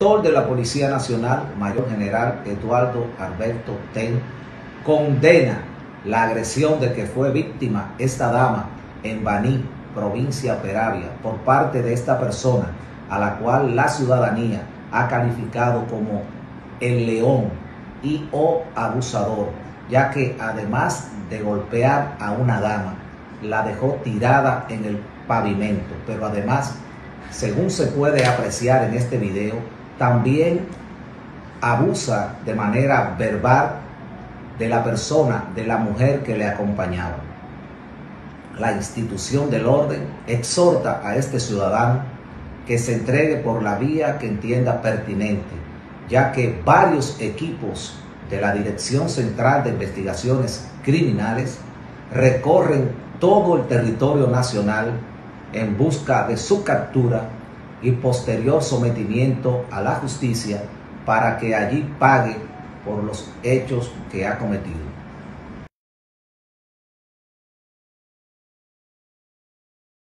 director de la Policía Nacional, Mayor General Eduardo Alberto Ten, condena la agresión de que fue víctima esta dama en Baní, provincia Peravia, por parte de esta persona, a la cual la ciudadanía ha calificado como el león y o abusador, ya que además de golpear a una dama, la dejó tirada en el pavimento, pero además, según se puede apreciar en este video, también abusa de manera verbal de la persona, de la mujer que le acompañaba. La institución del orden exhorta a este ciudadano que se entregue por la vía que entienda pertinente, ya que varios equipos de la Dirección Central de Investigaciones Criminales recorren todo el territorio nacional en busca de su captura y posterior sometimiento a la justicia para que allí pague por los hechos que ha cometido.